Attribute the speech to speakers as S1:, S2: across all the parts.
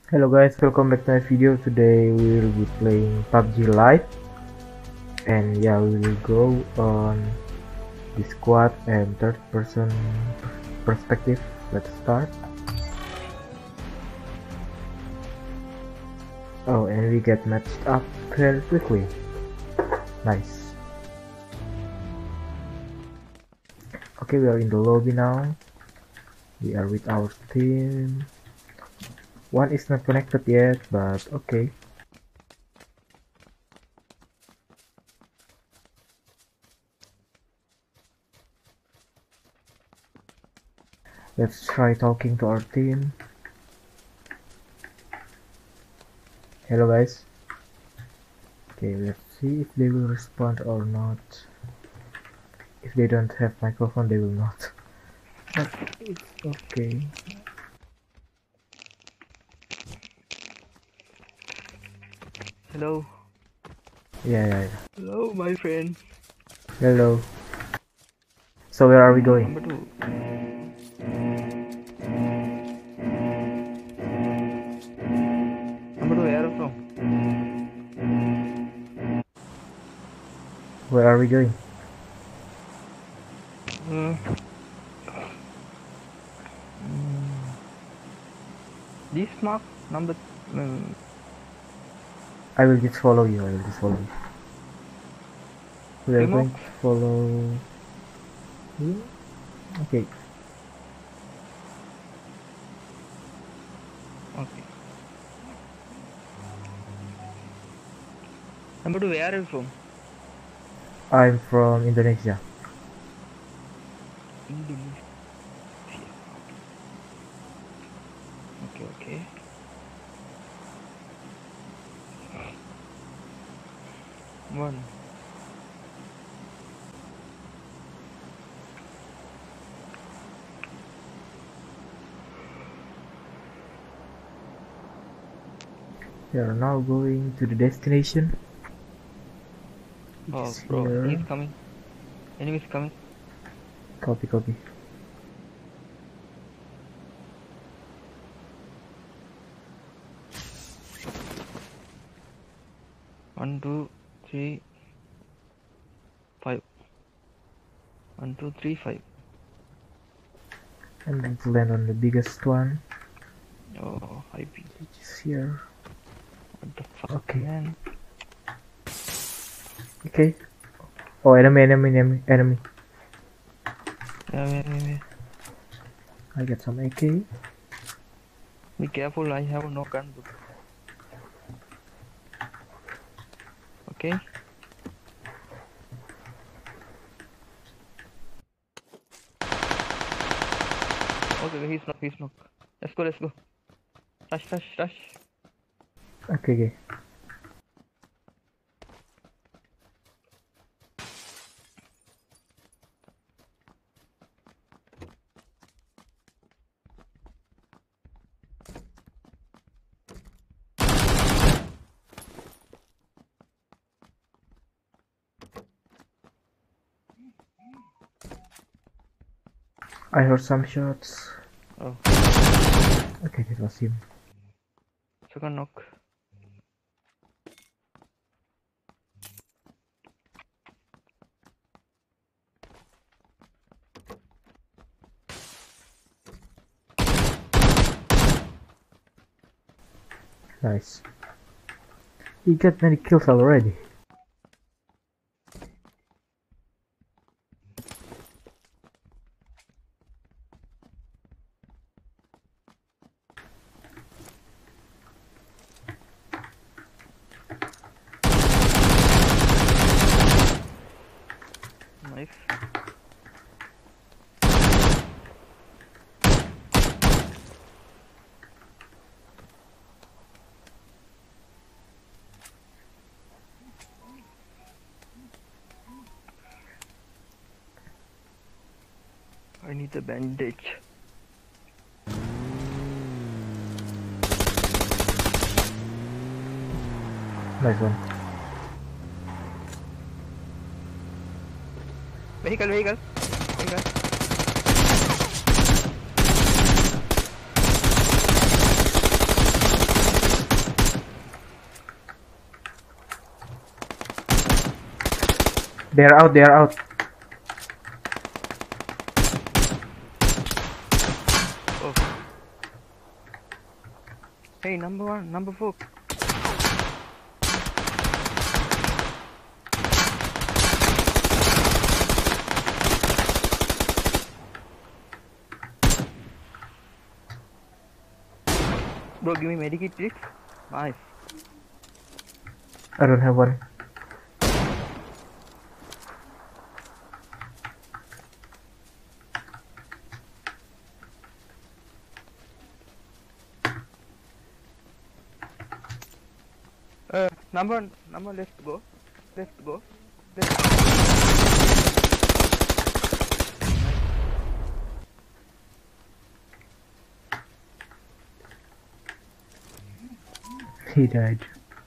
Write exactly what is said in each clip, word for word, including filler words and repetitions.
S1: Hello guys, welcome back to my video. Today we will be playing P U B G Live, and yeah, we will go on the squad and third person perspective. Let's start. Oh, and we get matched up very quickly. Nice. Okay, we are in the lobby now. We are with our team. One is not connected yet, but okay. Let's try talking to our team. Hello guys. Okay, let's see if they will respond or not. If they don't have microphone, they will not. But it's okay.
S2: Hello.
S1: Yeah, yeah, yeah.
S2: Hello, my friend.
S1: Hello. So where are we going?
S2: Number two. Number two, where are you from?
S1: Where are we going?
S2: Uh, mm, this mark number. Um,
S1: I will just follow you. I will just follow you. We are
S2: Remote?
S1: going to follow you. Okay.
S2: okay. Number two, where are you from?
S1: I'm from Indonesia.
S2: Indonesia. Okay, okay. One.
S1: We are now going to the destination.
S2: Oh,
S1: It's
S2: bro,
S1: here.
S2: he's coming. Enemies coming.
S1: Copy, copy.
S2: One, two, three, five. One, two, three, five.
S1: And let's land on the biggest one,
S2: Oh, I P.
S1: which is here.
S2: What the fuck,
S1: Okay.
S2: man?
S1: Okay. Oh, enemy, enemy, enemy, enemy.
S2: Yeah, yeah, yeah, yeah.
S1: I get some A K.
S2: Be careful, I have no gun. Okay. Okay, he's not, he's not. Let's go, let's go. Rush, rush, rush.
S1: Okay, okay. I heard some shots.
S2: Oh,
S1: Okay, that was him.
S2: second knock.
S1: Nice. He got many kills already.
S2: Nice. I need a bandage.
S1: Nice one.
S2: Vehicle, vehicle. Vehicle.
S1: They're out, they're out.
S2: Oh. Hey, number one, number four. Bro, give me medikit, please. Nice.
S1: I don't have one.
S2: Uh, number, number, let's go. Let's go. Let's go.
S1: He died.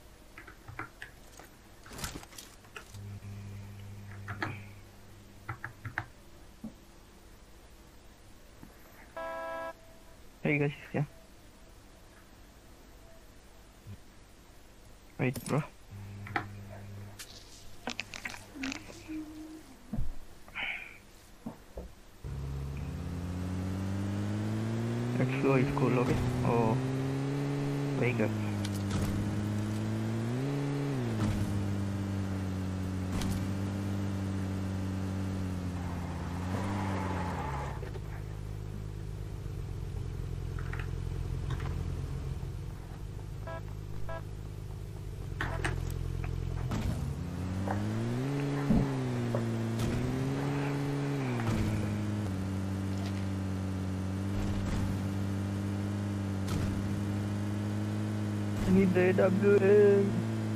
S2: Hey guys, yeah. Wait, bro. Let's go, it's cool, okay? Oh, wake up. I need the A W M.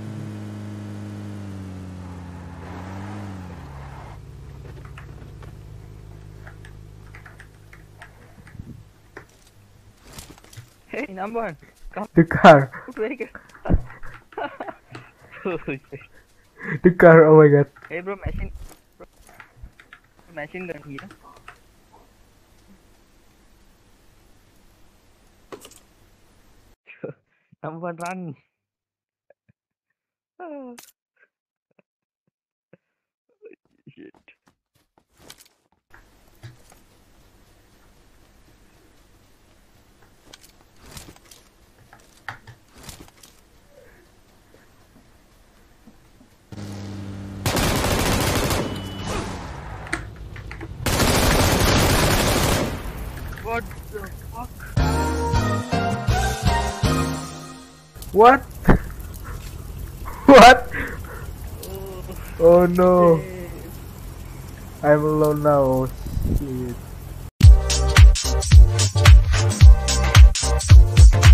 S2: Hey, number one, come
S1: The car.
S2: wake up. Oh, shit.
S1: The car, oh my god.
S2: Hey bro, machine, bro. Machine gun here. Number one, run. Oh, shit. What the fuck?
S1: What? What?
S2: Oh,
S1: Oh no.
S2: shit.
S1: I'm alone now. Oh, shit.